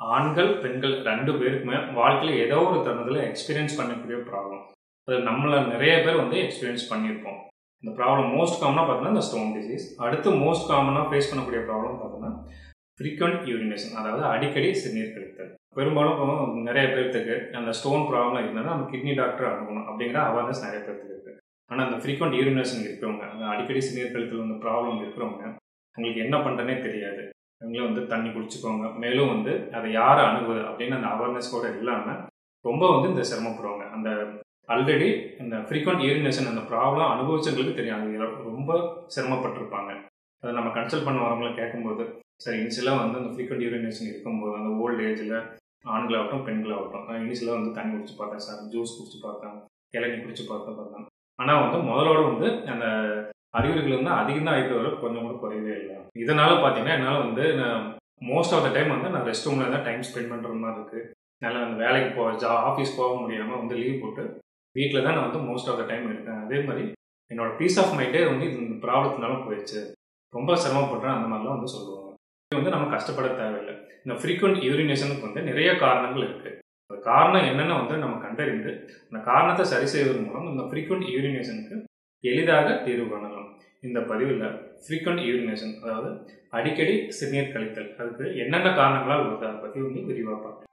ஆண்கள், பெண்கள் 2 பேருக்குமே வாழ்க்கையில ஏதோ ஒரு தருணத்துல எக்ஸ்பீரியன்ஸ் பண்ணக்கூடிய ப்ராப்ளம். அது நம்மள நிறைய பேர் எக்ஸ்பீரியன்ஸ் பண்ணியிருப்போம். இந்த ப்ராப்ளம் மோஸ்ட் காமனா பார்த்தீங்கன்னா இந்த ஸ்டோன் டிசீஸ். அடுத்து மோஸ்ட் காமனா ஃபேஸ் பண்ணக்கூடிய ப்ராப்ளம் பார்த்தீங்கன்னா ஃப்ரீக்வென்ட் யூரினேஷன், அதாவது அடிக்கடி சிறுநீர் கழித்தல். பெரும்பாலும் நிறைய பேர்த்துக்கு அந்த ஸ்டோன் ப்ராப்ளம் இருந்தாலும் நம்ம கிட்னி டாக்டர் அணுகணும் அப்படிங்கிற அவேர்னஸ் நிறைய பேர்த்துக்கு இருக்கு. ஆனால் அந்த ஃப்ரீக்வென்ட் யூரினேஷன் இருக்கிறவங்க, அந்த அடிக்கடி சிறுநீர் கழித்தல் அந்த ப்ராப்ளம் இருக்கிறவங்க அவங்களுக்கு என்ன பண்ணுறனே தெரியாது. அவங்களே தண்ணி குடிச்சுக்கோங்க, மேலும் அதை யாரை அணுகுது அப்படின்னு அந்த அவேர்னஸ் கூட இல்லாமல் ரொம்ப இந்த சிரமப்படுவாங்க. அந்த ஆல்ரெடி அந்த ஃப்ரீக்வென்ட் யூரினேஷன் அந்த ப்ராப்ளம் அனுபவிச்சவங்களுக்கு தெரியும், அவங்க ரொம்ப சிரமப்பட்டிருப்பாங்க. அதை நம்ம கன்சல்ட் பண்ண வரவங்களை கேட்கும்போது, சரி இனிஷியலாக அந்த ஃப்ரீக்வென்ட் யூரினேஷன் இருக்கும்போது அந்த ஓல்டு ஏஜில் ஆண்களாகட்டும் பெண்களாகட்டும் இனிஷியலாக தண்ணி குடிச்சு பார்த்தேன் சார், ஜூஸ் குடிச்சு பார்த்தேன், இளநீ குடிச்சு பார்த்தேன். ஆனால் முதலோட அந்த அறிகுறிகள் அதிகம் தான் ஆகிட்டு வர, கொஞ்சம் கூட குறையவே இல்லை. இதனால் பார்த்தீங்கன்னா என்னால் நான் மோஸ்ட் ஆஃப் த டைம் நான் ரெஸ்ட் ரூமில் தான் டைம் ஸ்பெண்ட் பண்ணுற மாதிரி இருக்குது. என்னால் அந்த வேலைக்கு ஆஃபீஸ் போக முடியாமல் லீவ் போட்டு வீட்டில் தான் நான் மோஸ்ட் ஆஃப் த டைம் இருக்கேன். அதே மாதிரி என்னோட பீஸ் ஆஃப் மைண்டே இந்த ப்ராப்ளத்தினால போயிடுச்சு, ரொம்ப சிரமப்படுறேன், அந்த மாதிரிலாம் சொல்லுவாங்க. இது நம்ம கஷ்டப்பட தேவையில்லை. இந்த ஃப்ரீக்வென்ட் யூரினேஷனுக்கு நிறைய காரணங்கள் இருக்குது. அந்த காரணம் என்னென்னு நம்ம கண்டறிந்து அந்த காரணத்தை சரி செய்வதன் மூலம் இந்த ஃப்ரீக்வென்ட் யூரினேஷனுக்கு எளிதாக தீர்வு காணலாம். இந்த பதிவில் ஃப்ரீக்வென்ட் யூரினேஷன், அதாவது அடிக்கடி சிறுநீர் கழித்தல், அதுக்கு என்னென்ன காரணங்களால் வருது அதை பற்றி விரிவாக பார்க்கலாம்.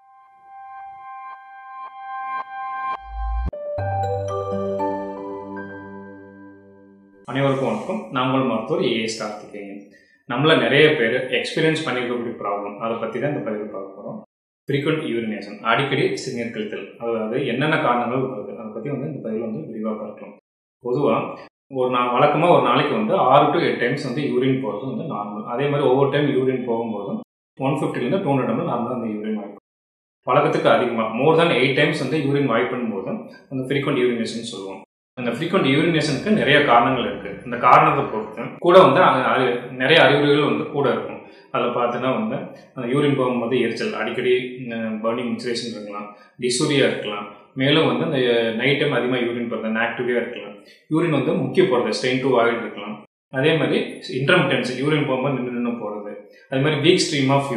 அனைவருக்கும் வணக்கம். நான் உங்கள் மருத்துவர் A S Karthikeyan. நம்மள நிறைய பேர் எக்ஸ்பீரியன்ஸ் பண்ணியிருக்கக்கூடிய ப்ராப்ளம், அதை பற்றி தான் இந்த பதிவில் பார்க்க போகிறோம். ஃப்ரீக்வென்ட் யூரினேஷன், அடிக்கடி சிறுநீர் கழித்தல், அதாவது என்னென்ன காரணங்கள் வருது அதை பற்றி இந்த பதிவில் விரிவாக பார்க்கலாம். பொதுவாக வழக்கமாக ஒரு நாளைக்கு 6 to 8 டைம்ஸ் யூரின் போகிறது நார்மல். அதே மாதிரி ஒவ்வொரு டைம் யூரின் போகும்போதும் 150 to 200 ml நார்மலாக அந்த யூரின் வாய்ப்பு. வழக்கத்துக்கு அதிகமாக மோர் தேன் 8 டைம்ஸ் யூரின் வாய்ப்பும் போதும் அந்த ஃப்ரீக்வென்ட் யூரினேஷன் சொல்லுவோம். அந்த ஃப்ரீக்வென்ட் யூரினேஷனுக்கு நிறைய காரணங்கள் இருக்குது. இந்த காரணத்தை பொறுத்து கூட நிறைய அறிகுறிகள் கூட இருக்கும். அதில் பார்த்தீங்கன்னா அந்த யூரின் போகும்போது எரிச்சல், அடிக்கடி பர்னிங் மிக்சரேஷன் இருக்கலாம், டிசூரியா இருக்கலாம், மேலும் அந்த நைட் டைம் அதிகமாக யூரின் போகிறது ஆக்டிவாக இருக்கலாம், யூரின் முக்கிய போகிறது ஸ்ட்ரெயின் டு வாயில் இருக்கலாம், அதே மாதிரி இன்டர்மிட்டன்ஸ் யூரின் போகும்போது நின்று போகிறது, அதே மாதிரி வீக் ஸ்ட்ரீம் ஆஃப்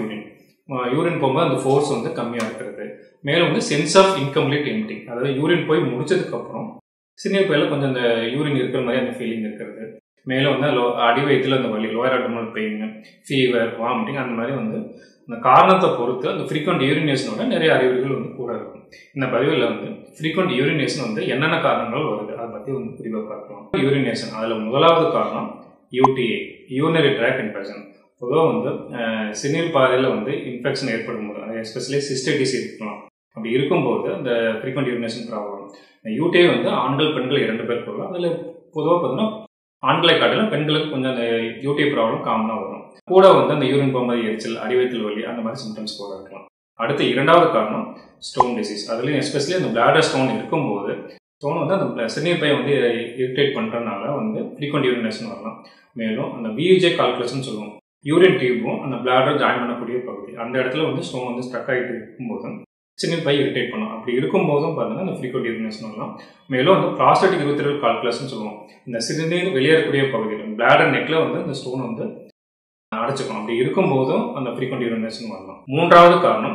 யூரின் போகும்போது அந்த ஃபோர்ஸ் கம்மியாக இருக்கிறது, மேலும் சென்ஸ் ஆஃப் இன்கம்ப்ளீட் எம்ப்டிங், அதாவது யூரின் போய் முடிச்சதுக்கப்புறம் சிறுநீர் பையில் கொஞ்சம் அந்த யூரின் இருக்கிற மாதிரி அந்த ஃபீலிங் இருக்கிறது, மேலும் அடி வயிற்றில் அந்த வலி, lower abdominal pain, fever, vomiting, அந்த மாதிரி அந்த காரணத்தை பொறுத்து அந்த ஃப்ரீக்வென்ட் யூரினேஷனோட நிறைய அறிகுறிகள் கூட இருக்கும். இந்த பதிவில் ஃப்ரீக்வென்ட் யூரினேஷன் என்னென்ன காரணங்கள் வருது அதை பற்றி விரிவாக பார்க்கலாம். யூரினேஷன், அதில் முதலாவது காரணம் UTI, யூரினரி ட்ராக்ட் இன்ஃபெக்ஷன். பொதுவாக சிறுநீர் பாதையில் இன்ஃபெக்ஷன் ஏற்படும் போது, அது எஸ்பெஷலி சிஸ்டைட்டிஸ் இருக்கலாம். அப்படி இருக்கும்போது அந்த ஃப்ரீக்வென்ட் யூரினேஷன் ப்ராப்ளம். UTI ஆண்கள் பெண்கள் 2 பேர் போகலாம். அதில் பொதுவாக பார்த்தீங்கன்னா ஆண்களை காட்டிலும் பெண்களுக்கு கொஞ்சம் அந்த UTI ப்ராப்ளம் காமனாக வரும். கூட அந்த யூரின் போகும்போது எரிச்சல், அடிவயிற்றில் வலி, அந்த மாதிரி சிம்டம்ஸ் கூட இருக்கலாம். அடுத்து இரண்டாவது காரணம் ஸ்டோன் டிசீஸ். அதுலேயும் எஸ்பெஷலி அந்த பிளாடர் ஸ்டோன் இருக்கும்போது ஸ்டோன் அந்த சிறுநீர் பையை இரிட்டேட் பண்ணுறதுனால ஃப்ரீக்வென்ட் யூரினேஷன் வரலாம். மேலும் அந்த BUJ கால்குலேஷன் சொல்லுவோம், யூரின் டியூபும் அந்த பிளாடர் ஜாயின் பண்ணக்கூடிய பகுதி, அந்த இடத்துல ஸ்டோன் ஸ்ட்ரக் ஆகிட்டு இருக்கும்போது சிறுநீர் பை இரிட்டேட் பண்ணும். அப்படி இருக்கும்போதும் பார்த்தீங்கன்னா அந்த ஃப்ரீக்வென்ட் யூரினேஷன் வரலாம். மேலும் ப்ராஸ்டேட்டிக் யூரித்ரல் கால்குலேஷன் சொல்லுவோம், இந்த சிறுநீர் வெளியேறக்கூடிய பகுதியில் பிளாடர் நெக்ல இந்த ஸ்டோன் அடைச்சிக்கும். அப்படி இருக்கும்போதும் அந்த ஃப்ரீக்வென்ட் யூரினேஷன் வரலாம். மூன்றாவது காரணம்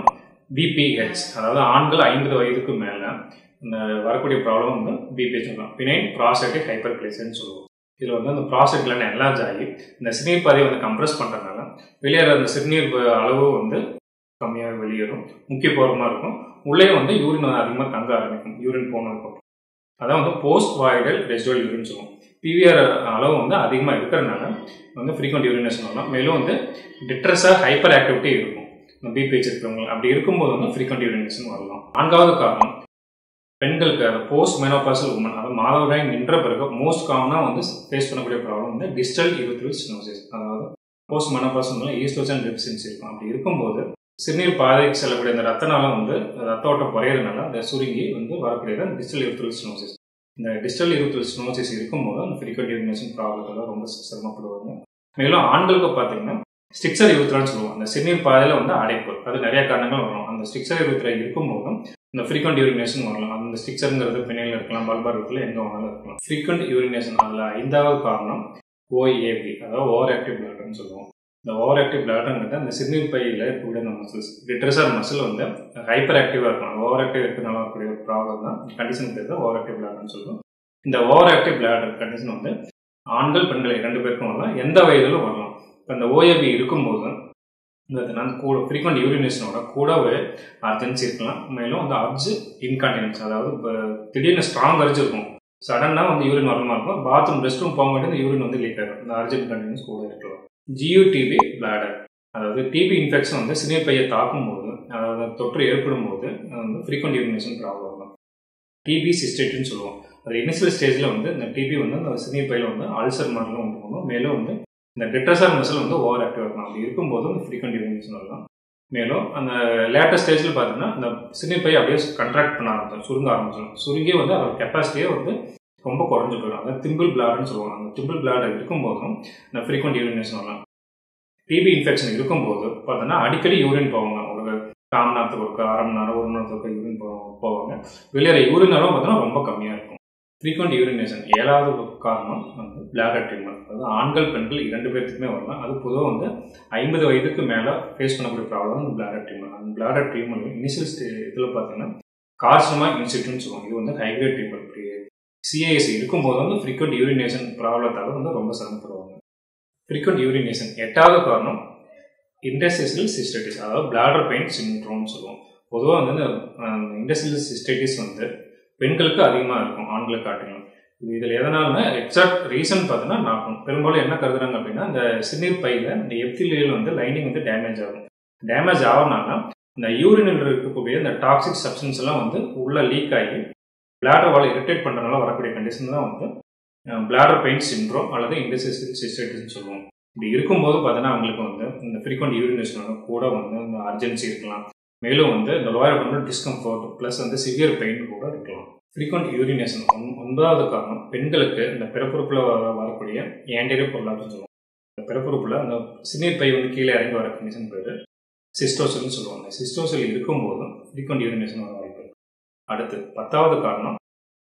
BPH, அதாவது ஆண்கள் 50 வயதுக்கு மேலே இந்த வரக்கூடிய ப்ராப்ளம் BPH சொல்லலாம், பினைல் ப்ராஸ்டேட்டிக் ஹைப்பர்பிளேசியான்னு சொல்லுவோம். இதில் அந்த ப்ராஸ்டேட் கிளாண்ட் என்லார்ஜ் ஆகி இந்த சிறுநீர் பாதையை கம்ப்ரஸ் பண்ணுறதுனால வெளியேற அந்த சிறுநீர் அளவு கம்மியாக வெளியேறும், முக்கிய போரமாக இருக்கும். உள்ளே யூரின் அதிகமாக தங்க ஆரம்பிக்கும் யூரின் போனதுக்கும். அதான் போஸ்ட் வாய்டல் ரெசிடுவல் யூரின் சொல்லுவோம். PVR அளவு அதிகமாக இருக்கிறதுனால ஃப்ரீக்வென்ட் யூரினேஷன் வரலாம். மேலும் டிட்ரஸாக ஹைப்பர் ஆக்டிவிட்டி இருக்கும் இந்த BPH இருக்கிறவங்க. அப்படி இருக்கும்போது ஃப்ரீக்வென்ட் யூரினேஷன் வரலாம். நான்காவது காரணம் பெண்களுக்கு போஸ்ட் மெனோபாசல் உமன், அதாவது மாதவிடாய் நின்ற பிறகு மோஸ்ட் காமனாக ஃபேஸ் பண்ணக்கூடிய ப்ராப்ளம் டிஸ்டல் யூரித்ரல் ஸ்டெனோசிஸ், அதாவது போஸ்ட் மெனோபாசல் ஈஸ்ட்ரோஜன் டெஃபிஷியன்சி இருக்கும். அப்படி இருக்கும்போது சிறுநீர் பாதைக்கு செல்லக்கூடிய அந்த ரத்த நாளம் ரத்த ஓட்டம் குறையிறதுனால அந்த சுருங்கி வரக்கூடியது டிஸ்டல் யூரித்ரல் ஸ்டெனோசிஸ். இந்த டிஸ்டல் யூரித்ரல் ஸ்டெனோசிஸ் இருக்கும்போது அந்த ஃப்ரீக்வென்ட் யூரினேஷன் ப்ராப்ளத்தில் ரொம்ப சிரமப்படுவாங்க. மேலும் ஆண்களுக்கு பார்த்தீங்கன்னா ஸ்ட்ரிக்சர் யூரித்ரான்னு சொல்லுவோம், அந்த சிறுநீர் பாதையில் அடைப்பு, அது நிறைய காரணங்கள் வரும். அந்த ஸ்ட்ரிக்சர் யூரித்ரா இருக்கும்போதும் இந்த ஃப்ரீக்வென்ட் யூரினேஷன் வரலாம். அந்த ஸ்ட்ரிக்சருங்கிறது பிணையில் இருக்கலாம், பல்பார் இருக்கலாம், எங்கே வேணாலும் இருக்கலாம். ஃப்ரீக்வென்ட் யூரினேஷன் அதில் 5வது காரணம் OAB, அதாவது ஓவர் ஆக்டிவ் பிளாடர்னு சொல்லுவோம். இந்த ஓவர் ஆக்டிவ் பிளாடர்ங்கிட்ட அந்த சிறுநீர் பையில் இருக்கக்கூடிய அந்த மசில்ஸ் டிட்ரஸர் மசில் வந்து ஹைப்பர் ஆக்டிவாக இருக்கும். ஓவர் ஆக்டிவ் இருக்கிறதுனால வரக்கூடிய ப்ராப்ளம் தான் கண்டிஷன் பேர் தான் ஓவர் ஆக்டிவ் பிளாடர்னு சொல்லுவோம். இந்த ஓவர் ஆக்டிவ் பிளாடர் கண்டிஷன் வந்து ஆண்கள் பெண்கள் 2 பேருக்கும் வரலாம், எந்த வயதிலும் வரலாம். இப்போ இந்த ஓஏபி இருக்கும்போது கூட ஃப்ரீக்வெண்ட் யூரினேஷனோட கூடவே அர்ஜென்சி இருக்கலாம். மேலும் அந்த அர்ஜ் இன்கான்டினன்ஸ், அதாவது இப்போ திடீர்னு ஸ்ட்ராங் அர்ஜ் இருக்கும், சடனாக வந்து யூரின் வரமா இருக்கும், பாத்ரூம் ரெஸ்ட் ரூம் போக வேண்டிய இந்த யூரின் வந்து லீக் ஆகும். இந்த அர்ஜ் இன்கான்டினன்ஸ் கூட இருக்கலாம். GUTB பிளாடர், அதாவது டிபி இன்ஃபெக்ஷன் வந்து சிறுநீர் பையை தாக்கும் போது, அதாவது தொற்று ஏற்படும் போது வந்து ஃப்ரீக்வெண்ட் யூரினேஷன் ப்ராப்ளம் வரும். டிபி சிஸ்டைட்டின்னு சொல்லுவோம். அது இனிஷியல் ஸ்டேஜில் வந்து இந்த டிபி வந்து அந்த சிறுநீர் பையில் வந்து அல்சர் மாதிரிலாம் உண்டு பண்ணும். மேலும் வந்து இந்த டிட்ரஸர் மசில் வந்து ஓவர் ஆக்டிவ் இருக்கும். அப்படி இருக்கும்போது இந்த ஃப்ரீக்வெண்ட் யூரினேஷன் வரலாம். மேலும் அந்த லேட்டர் ஸ்டேஜில் பார்த்தீங்கன்னா இந்த சிறுநீர் பையை அப்படியே கண்ட்ராக்ட் பண்ண ஆரம்பிச்சிடும், சுருங்க ஆரம்பிச்சிடும். சுருங்கி வந்து அதோட கெப்பாசிட்டியே வந்து ரொம்ப குறைஞ்சி போயிடும். அதாவது திம்பிள் பிளாடர்னு சொல்லுவாங்க. அந்த திம்பிள் பிளாடர் இருக்கும்போதும் இந்த ஃப்ரீக்வெண்ட் யூரினேஷன் வரலாம். டிபி இன்ஃபெக்ஷன் இருக்கும்போது பார்த்தோன்னா அடிக்கடி யூரின் போவாங்க. ஒரு 1/4 மணி நேரத்துக்கு ஒருக்கா, 1/2 மணி நேரம், 1 மணி நேரத்துக்கு யூரின் போவாங்க. வெளியேற யூரின் அளவு பார்த்தோன்னா ரொம்ப கம்மியாக இருக்கும். ஃப்ரீக்வெண்ட் யூரினேஷன் 7வது காரணம் வந்து பிளாடர் டியூமர். அதாவது ஆண்கள் பெண்கள் 2 பேர்த்துக்குமே வரலாம். அது பொதுவாக வந்து 50 வயதுக்கு மேலே ஃபேஸ் பண்ணக்கூடிய ப்ராப்ளம் இந்த பிளாடர் டியூமர். அந்த பிளாடர் டியூமர் இனிஷியல் இதில் பார்த்தீங்கன்னா கார்சினோமா இன்சிட்டுன்னு சொல்லுவாங்க. இது வந்து ஹைகிரேட் டியூமர். CIS இருக்கும்போது வந்து ஃப்ரீக்வெண்ட் யூரினேஷன் ப்ராப்ளத்தால் வந்து ரொம்ப சிரமப்படுவாங்க. ஃப்ரீக்வெண்ட் யூரினேஷன் 8வது காரணம் இன்டர்ஸ்டிஷியல் சிஸ்டைட்டிஸ், அதாவது பிளாடர் பெயின் சிண்ட்ரோம்னு சொல்லுவோம். பொதுவாக வந்து இந்த இன்டர்ஸ்டிஷியல் சிஸ்டைட்டிஸ் வந்து பெண்களுக்கு அதிகமாக இருக்கும், ஆண்களுக்கு காட்டிலும். இதில் எதனால்னா எக்ஸாக்ட் ரீசன் பார்த்தீங்கன்னா நான் பெரும்பாலும் என்ன கருதுறாங்க அப்படின்னா, இந்த சிறுநீர் பையில் இந்த எப்திலியல் வந்து லைனிங் வந்து டேமேஜ் ஆகும். டேமேஜ் ஆகணும்னா இந்த யூரினில் இருக்கக்கூடிய இந்த டாக்ஸிக் சப்ஸ்டன்ஸ் எல்லாம் வந்து உள்ள லீக் ஆகி பிளாடர் வால் இரிட்டேட் பண்ணுறதுனால வரக்கூடிய கண்டிஷன் தான் வந்து பிளாடர் பெயின் சிண்ட்ரோம் அல்லது இன்டர்ஸ்டிஷியல் சிஸ்டைட்டிஸ்னு சொல்லுவோம். இப்படி இருக்கும்போது பார்த்தீங்கன்னா அவங்களுக்கு வந்து இந்த ஃப்ரீக்வெண்ட் யூரினேஷனோட கூட வந்து இந்த அர்ஜென்சி இருக்கலாம். மேலும் வந்து இந்த லோயர் அப்டோமினல் டிஸ்கம்ஃபர்ட் ப்ளஸ் வந்து சிவியர் பெயின் கூட இருக்கலாம். ஃப்ரீக்வெண்ட் யூரினேஷன் 9வது காரணம் பெண்களுக்கு இந்த பிறப்புறுப்பில் வரக்கூடிய ஆன்டீரியர் ப்ரொலாப்ஸ்னு சொல்லுவோம். இந்த பிறப்புறுப்பில் அந்த சிறுநீர் பை வந்து கீழே இறங்கி வர கண்டிஷன் பேர் சிஸ்டோசெல்னு சொல்லுவாங்க. சிஸ்டோசெல் இருக்கும்போதும் ஃப்ரீக்வெண்ட் யூரினேஷன் வர வாய்ப்பு. அடுத்து 10வது காரணம்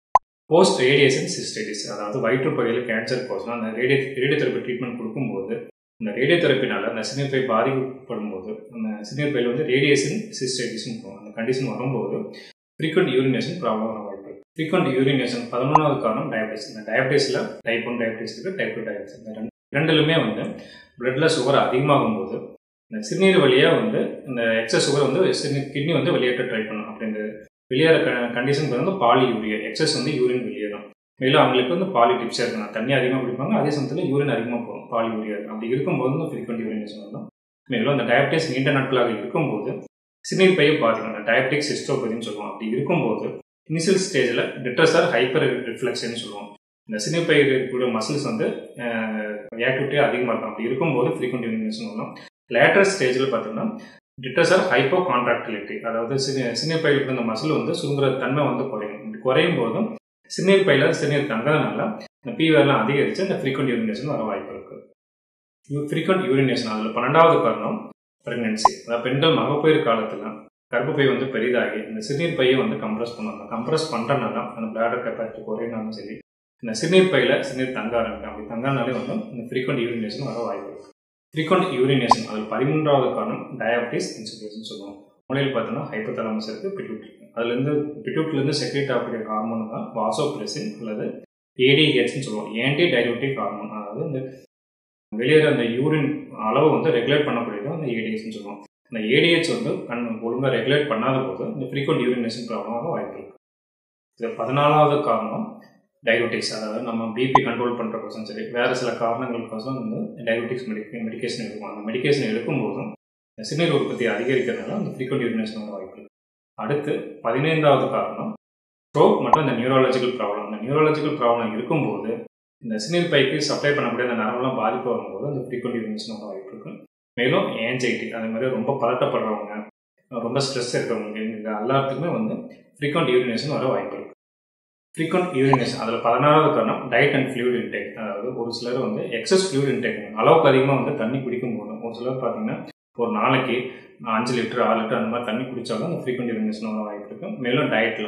போஸ்ட் ரேடியேஷன் சிஸ்டைட்டிஸ், அதாவது வயிற்றுப்பகுதியில் கேன்சர் போச்சுன்னா அந்த ரேடியோதெரப்பி ட்ரீட்மெண்ட் கொடுக்கும்போது இந்த ரேடியோதெரப்பினால அந்த சிறுநீர் பை பாதிக்கப்படும் போது அந்த சிறுநீர் பையில் வந்து ரேடியேஷன் சிஸ்டைட்டிஸ்னு இருக்கும். அந்த கண்டிஷன் வரும்போது ஃப்ரீக்வெண்ட் யூரினேஷன் ப்ராப்ளம் வர வாய்ப்பு. ஃப்ரீக்வெண்ட் யூரினேஷன் 11வது காரணம் டயபிட்டிஸ். இந்த டயபிட்டிஸில் டைப் 1 டயபிட்டிஸ் இருக்குது, டைப் 2 டயபிட்டிஸ். இந்த ரெண்டுலுமே வந்து பிளட்டில் சுகர் அதிகமாகும் போது இந்த சிறுநீர் வழியாக வந்து இந்த எக்ஸஸ் சுகர் வந்து கிட்னி வந்து வெளியேற்ற ட்ரை பண்ணும். அப்படி இந்த வெளியேற கண்டிஷன் வந்து பாலி யூரியா, எக்ஸஸ் வந்து யூரின் வெளியேறும். மேலும் அவங்களுக்கு வந்து பாலி டிப்ஸாக இருக்கணும், தண்ணி அதிகமாக குடிப்பாங்க, அதே சமயத்தில் யூரின் அதிகமாக போகும், பாலி யூரியா இருக்கும். அப்படி இருக்கும்போது வந்து ஃப்ரீக்வெண்ட் யூரினேஷன் வரும். மேலும் அந்த டயபிட்டிஸ் நீண்ட நாட்களாக இருக்கும்போது சிறுநீர் பையை பாதிக்கும், அந்த டயபெட்டிக் சிஸ்டோபதின்னு சொல்லுவோம். அப்படி இருக்கும்போது இனிஷியல் ஸ்டேஜில் டிட்ரஸர் ஹைப்பர் ரிஃப்ளெக்ஷன் சொல்லுவோம். இந்த சிறுநீர் பை இருக்கக்கூடிய மசில்ஸ் வந்து ஆக்டிவிட்டியாக அதிகமாக இருக்கும். அப்படி இருக்கும்போது ஃப்ரீக்வெண்ட் யூரினேஷன் வரும். லேட்டர் ஸ்டேஜில் பார்த்தீங்கன்னா டிட்ரஸர் ஹைப்போ கான்ட்ராக்டிலிட்டி, அதாவது சிறுநீர் பையில் இருந்த மசில் வந்து சுருங்குற தன்மை வந்து குறையும். இப்படி குறையும் போதும் சிறுநீர் பையில் சிறுநீர் தங்கிறதுனால இந்த பீவர்லாம் அதிகரித்து இந்த ஃப்ரீக்வெண்ட் யூரினேஷன் வர வாய்ப்பு இருக்குது. ஃப்ரீக்வெண்ட் யூரினேஷன் அதில் 12வது காரணம் பிரெக்னன்சி, அதாவது பெண்கள் மகப்பேறு காலத்தில் கர்ப்பப்பை வந்து பெரிதாகி இந்த சிறுநீர் பையை வந்து கம்ப்ரஸ் பண்ணுவாங்க. கம்ப்ரஸ் பண்ணுறதுனால அந்த பிளாடர் கெப்பாசிட்டி குறையினாலும் சரி இந்த சிறுநீர் பையில் சிறுநீர் தங்க ஆரம்பிக்கும். அப்படி தங்கனாலே வந்து இந்த ஃப்ரீக்வெண்ட் யூரினேஷன் வர வாய்ப்பு இருக்குது. ஃப்ரீக்வெண்ட் யூரினேஷன் அதில் 13வது காரணம் டயபிட்டிஸ் இன்சிபிஷன் சொல்லுவோம். மூளையில் பார்த்தோன்னா ஹைப்போதாலமஸ் இருக்குது, பிட்யூட்ரி. அதுலேருந்து பிட்யூட்லேருந்து செக்ரேட் ஆகக்கூடிய ஹார்மோன் தான் வாசோப்ரெசின் அல்லது ADHன்னு சொல்லுவோம், ஆன்டி டையூரிட்டிக் ஹார்மோன். அதாவது இந்த வெளியேற அந்த யூரின் அளவு வந்து ரெகுலேட் பண்ணக்கூடியது அந்த ADHன்னு சொல்லுவோம். இந்த ADH வந்து ஒழுங்காக ரெகுலேட் பண்ணாத போது இந்த ஃப்ரீக்வெண்ட் யூரினேஷன் ப்ராப்ளமாக வாய்ப்பு இருக்குது. இது 14வது காரணம் டயபெட்டிக்ஸ், அதாவது நம்ம பிபி கண்ட்ரோல் பண்ணுறக்கோசம் சரி வேறு சில காரணங்களுக்கோசம் வந்து டயபெட்டிக்ஸ் மெடிக்கேஷன் எடுக்கும். அந்த மெடிக்கேஷன் எடுக்கும்போதும் சிறுநீர் உற்பத்தி அதிகரிக்கிறதுனால அந்த ஃப்ரீக்வெண்ட் யூரினேஷன் வர வாய்ப்பு இருக்குது. அடுத்து 15வது காரணம் ஸ்ட்ரோக் மற்றும் இந்த நியூரோலாஜிக்கல் ப்ராப்ளம். இந்த நியூரோலாஜிக்கல் ப்ராப்ளம் இருக்கும்போது இந்த சிறுநீர் பைக்கு சப்ளை பண்ணக்கூடிய அந்த நரம்பெல்லாம் பாதிப்பு வரும்போது அந்த ஃப்ரீக்வெண்ட் யூரினேஷன் வர வாய்ப்பு இருக்குது. மேலும் ஆன்சைட்டி, அதே மாதிரி ரொம்ப பதட்டப்படுறவங்க, ரொம்ப ஸ்ட்ரெஸ் இருக்கிறவங்க, இந்த எல்லாத்துக்குமே வந்து ஃப்ரீக்வெண்ட் யூரினேஷன் வர வாய்ப்பு இருக்குது. ஃப்ரீக்வெண்ட் யூரினேஷன் அதில் 16வது காரணம் டயட் அண்ட் ஃப்ளூயிட் இன்டேக், அதாவது ஒரு சிலர் வந்து எக்ஸஸ் ஃப்ளூயிட் இன்டேக், அளவுக்கு அதிகமாக வந்து தண்ணி குடிக்கும் போதும் ஒரு சிலர் பார்த்தீங்கன்னா ஒரு நாளைக்கு 5 லிட்டர் 6 லிட்டர் அந்த மாதிரி தண்ணி குடித்தாலும் அந்த ஃப்ரீக்வெண்ட் யூரினேஷன் வர வாய்ப்பு இருக்குது. மேலும் டயட்லாம்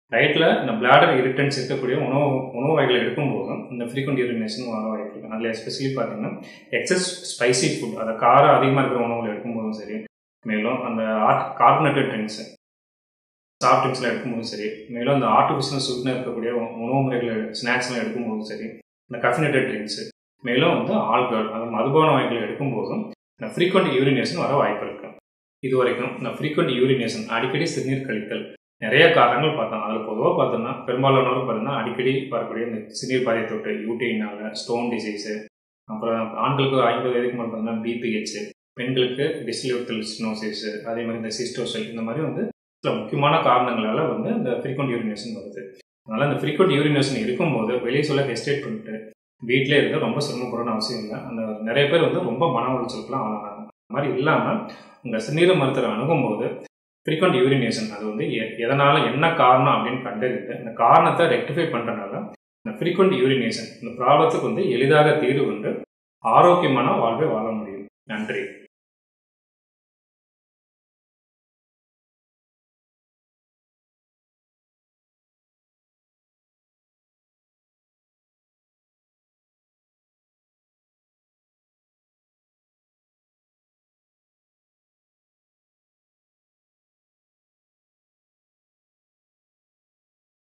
டயட்டில் இந்த பிளாடர் இரிட்டன்ஸ் இருக்கக்கூடிய உணவு வகைகள் எடுக்கும்போதும் இந்த ஃப்ரீக்வெண்ட் யூரினேஷன் வர வாய்ப்பு இருக்குது. அதில் எஸ்பெஷலி பார்த்தீங்கன்னா எக்ஸஸ் ஸ்பைசி ஃபுட், அதை காரம் அதிகமாக இருக்கிற உணவுகள் எடுக்கும்போதும் சரி, மேலும் அந்த கார்பனேட்டட் ட்ரிங்க்ஸு சாஃப்ட் ட்ரிங்க்ஸ்லாம் எடுக்கும்போதும் சரி, மேலும் அந்த ஆர்டிஃபிஷியல் சுகர் இருக்கக்கூடிய உணவு முறைகள் ஸ்நாக்ஸ்லாம் எடுக்கும்போதும் சரி, இந்த கஃபினேட்டட் ட்ரிங்க்ஸு, மேலும் வந்து ஆல்கஹால் அது மதுபான வகைகள் எடுக்கும்போதும் இந்த ஃப்ரீக்வெண்ட் யூரினேஷன் வர வாய்ப்பு இருக்குது. இது வரைக்கும் இந்த ஃப்ரீக்வெண்ட் யூரினேஷன் அடிக்கடி சிறுநீர் கழித்தல் நிறைய காரணங்கள் பார்த்தோம். அதில் பொதுவாக பார்த்தோம்னா பெரும்பாலானவர்கள் பார்த்தீங்கன்னா அடிக்கடி வரக்கூடிய இந்த சிறுநீர் பாதை தொட்டு, யூடிஐனால, ஸ்டோன் டிசீஸு, அப்புறம் ஆண்களுக்கு 50 வயதுக்கு மேலே பார்த்தீங்கன்னா பிபிஹெச், பெண்களுக்கு டிஸ்லியூட்டல் ஸ்டெனோசிஸ், அதே மாதிரி இந்த சிஸ்டோசெல், இந்த மாதிரி வந்து சில முக்கியமான காரணங்களால் வந்து இந்த ஃப்ரீக்வெண்ட் யூரினேஷன் வருது. அதனால் இந்த ஃப்ரீக்வெண்ட் யூரினேஷன் இருக்கும்போது வெளியே சொல்ல ஹெஸ்டேட் பண்ணிட்டு வீட்டிலே இருந்து ரொம்ப சிரமப்படணும்னு அவசியம் இல்லை. அந்த நிறைய பேர் வந்து ரொம்ப மன உளைச்சலுக்குலாம் ஆளானாங்க. அந்த மாதிரி இல்லாமல் உங்கள் சிறுநீர் மருத்துவரை அணுகும்போது ஃப்ரீக்வெண்ட் யூரினேஷன் அது வந்து எதனால என்ன காரணம் அப்படின்னு கண்டறிந்து இந்த காரணத்தை ரெக்டிஃபை பண்ணுறதுனால இந்த ஃப்ரீக்வெண்ட் யூரினேஷன் இந்த ப்ராப்ளத்துக்கு வந்து எளிதாக தீர்வு கொண்டு ஆரோக்கியமான வாழ்வை வாழ முடியும். நன்றி.